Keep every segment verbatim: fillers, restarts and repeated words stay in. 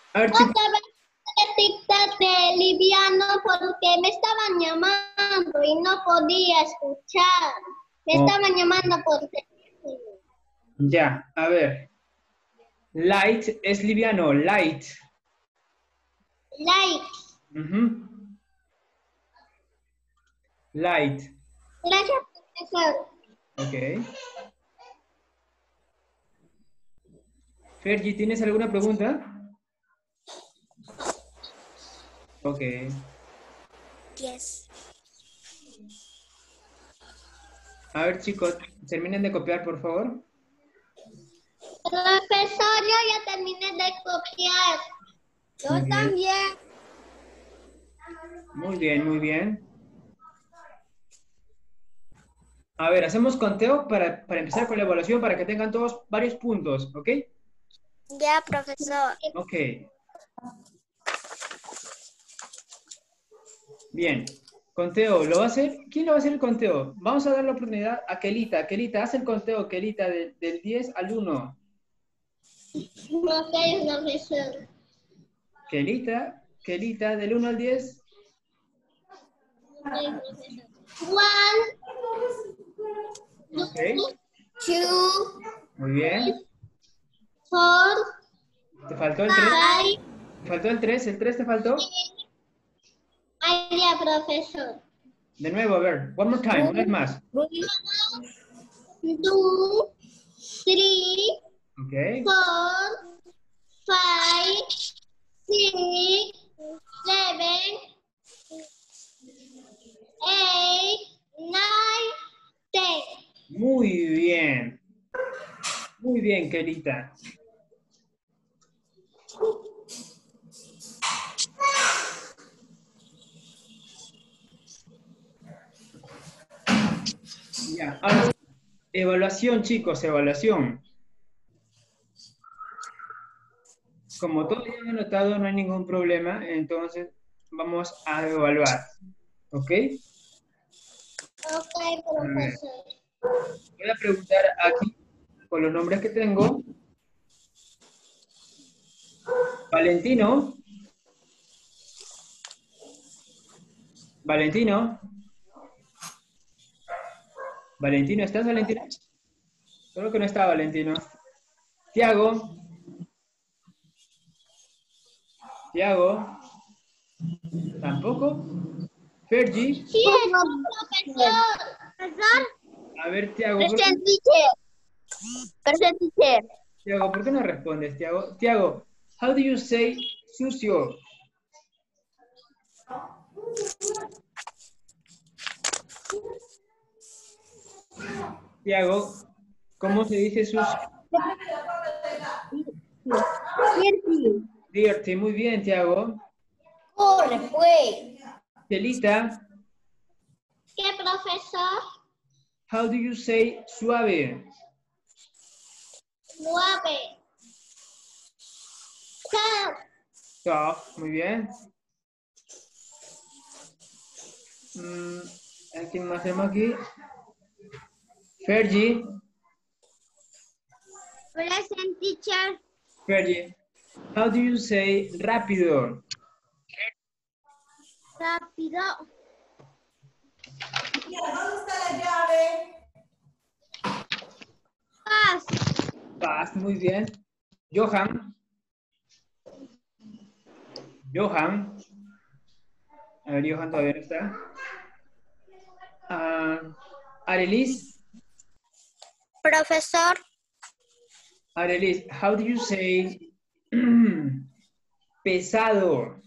A ver, chicos. Otra vez tic-tac de liviano porque me estaban llamando y no podía escuchar. Me Oh, estaban llamando por teléfono. ya, a ver. Light es liviano, light. Like. Ujú. Light. Gracias, profesor. Ok. Fergie, ¿tienes alguna pregunta? Ok. Yes. A ver, chicos, terminen de copiar, por favor. Profesor, yo ya terminé de copiar. Yo Muy bien. también. Muy bien, muy bien. A ver, hacemos conteo para, para empezar con la evaluación para que tengan todos varios puntos, ¿ok? Ya, profesor. Ok. Bien. Conteo, ¿lo va a hacer? ¿Quién lo va a hacer el conteo? Vamos a dar la oportunidad a Kelita. Kelita, haz el conteo, Kelita, de- del diez al uno. Ok, profesor. Kelita, Kelita, del uno al diez. Okay, profesor. One, Ok. two, Muy bien. four, ¿Te faltó el tres? five, ¿Te faltó el tres? ¿El tres te faltó? six. Ay, ya, profesor. De nuevo, a ver. One more time, una vez más. Two, three, Ok. four, five, six, seven, eight, nine, ten. Muy bien. Muy bien, Kelita. Ya. Ahora sí. Evaluación, chicos, evaluación. Como todos ya han anotado, no hay ningún problema, entonces vamos a evaluar. ¿Ok? Ok, A ver, profesor. voy a preguntar aquí, con los nombres que tengo. Valentino. Valentino. Valentino, ¿estás, Valentino? Creo que no está Valentino. Tiago. Tiago. Tampoco. Fergie. Sí, profesor. Profesor. A ver, Tiago, ¿por qué, Present teacher. Present teacher. Tiago, ¿por qué no respondes, Tiago? Tiago, how do you say sucio? Tiago, ¿cómo se dice sucio? Dirty. Dirty, muy bien, Tiago. Corre, pues. Celita, ¿Qué, profesor? how do you say suave? Nueve. Soft. Soft, muy bien. Mm, ¿a quién más tenemos aquí? Fergie. Present teacher. Fergie, how do you say rápido? Rápido. ¿Dónde está la llave? Fast. Fast, muy bien. Johan. Johan. A ver, Johan todavía no está. Ah, Arelis. Profesor. Arelis, how do you say pesado?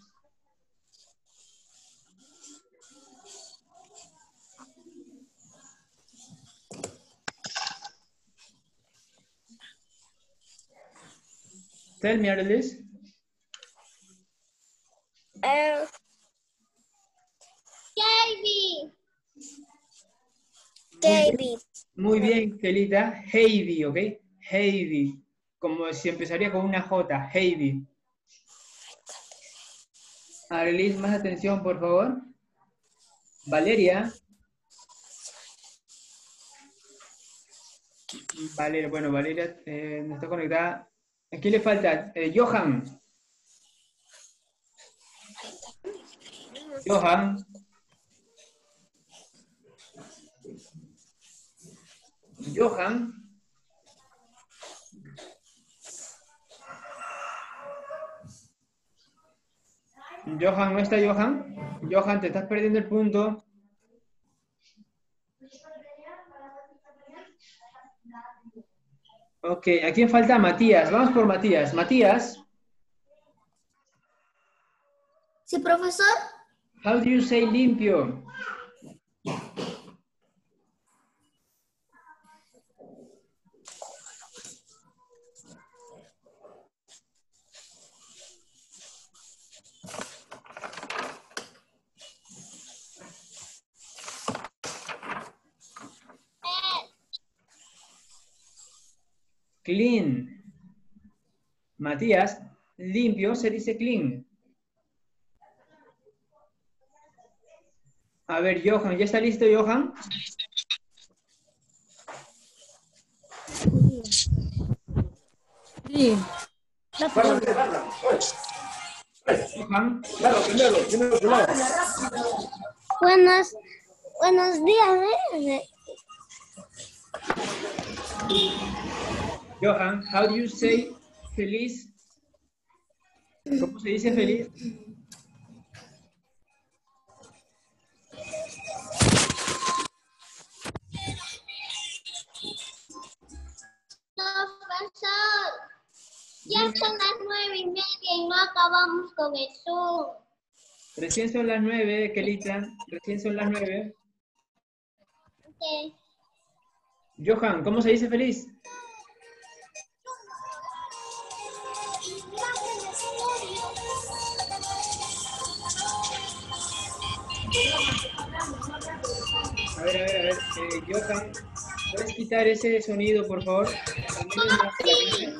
Tell me, Arelis. Eh, Baby. Muy bien, David. muy bien, Kelita. Heavy, ¿ok? Heavy. Como si empezaría con una J. Heavy. Arelis, más atención, por favor. Valeria. Valeria, bueno, Valeria eh, no está conectada. ¿A quién le falta? Eh, Johan. Johan. Johan. Johan, ¿no está Johan? Johan, te estás perdiendo el punto. Ok, ¿a quién falta? Matías. Vamos por Matías. Matías. Sí, profesor. How do you say limpio? Clean. Matías, limpio se dice clean. A ver, Johan, ¿ya está listo, Johan? Sí. Johan. Buenos, buenos días. ¿eh? Johan, how do you say feliz? ¿Cómo se dice feliz? Profesor, ya son las nueve y media y no acabamos con el Zoom. Recién son las nueve, Kelita. Recién son las nueve. Okay. Johan, ¿cómo se dice feliz? A ver, a ver, a ver. Eh, Johan, ¿puedes quitar ese sonido, por favor? Al menos más de la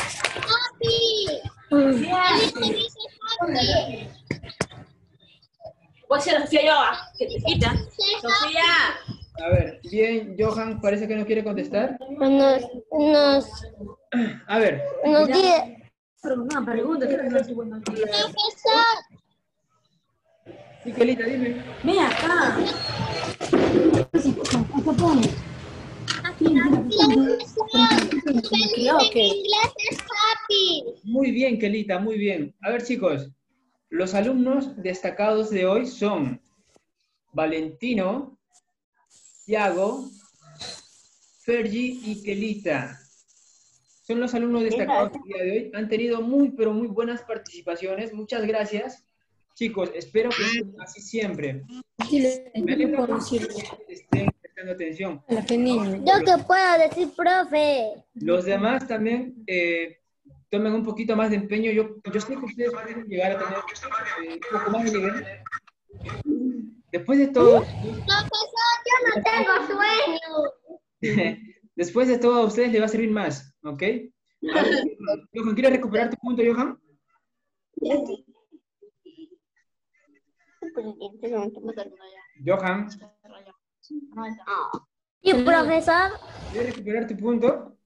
Happy. Happy. Happy. Voy a ser Sofía Yoga, que te quita. Sofía. A ver, bien, Johan, parece que no quiere contestar. Buenos, buenos, A ver. buenos días. Una pregunta, ¿qué es eso? Profesor. Sí, Kelita, dime. Ven acá. Acá pone. Feliz en inglés es happy. Muy bien, Kelita, muy bien. A ver, chicos, los alumnos destacados de hoy son Valentino, Thiago, Fergie y Kelita. Son los alumnos destacados del día de hoy. Han tenido muy, pero muy buenas participaciones. Muchas gracias. Chicos, espero que estén así siempre. Me alegra mucho que estén prestando atención. ¿Yo qué puedo decir, profe? Los demás también eh, tomen un poquito más de empeño. Yo, yo sé que ustedes pueden llegar a tener eh, un poco más de nivel. Después de todo... Profesor, yo no tengo sueño. Después de todo, a ustedes les va a servir más, ¿ok? A ver, Johan, ¿quieres recuperar tu punto, Johan? Johan, ¿Y profesor? ¿quieres recuperar tu punto?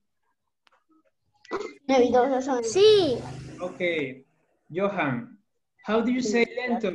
Sí. Ok. Johan, how do you say lento?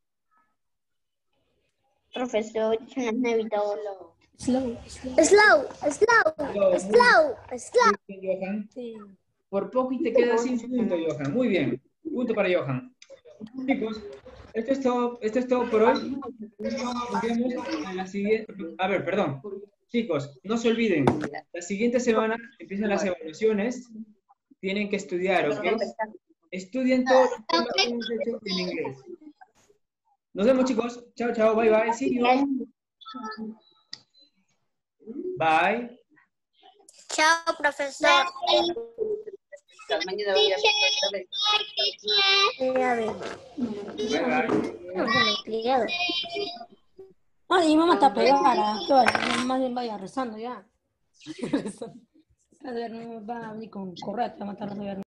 Profesor, son las nueve y dos. Slow. Slow, slow, Slow, slow, slow. Muy bien, Johan. Por poco y te quedas sin punto, Johan. Muy bien. Punto para Johan. Chicos, esto es todo, esto es todo por hoy. Nos vemos en la siguiente. A ver, perdón. Chicos, no se olviden. La siguiente semana empiezan las evaluaciones. Tienen que estudiar, ¿ok? Estudien todos los temas que hemos hecho en inglés. Nos vemos, chicos. Chao, chao. Bye, bye. See you. Bye. Chao, profesor. Bye, bye. Ay, mi mamá está pegada. ¿Qué vale? Más bien vaya rezando ya. A ver, no va a venir con correa, te va a matar a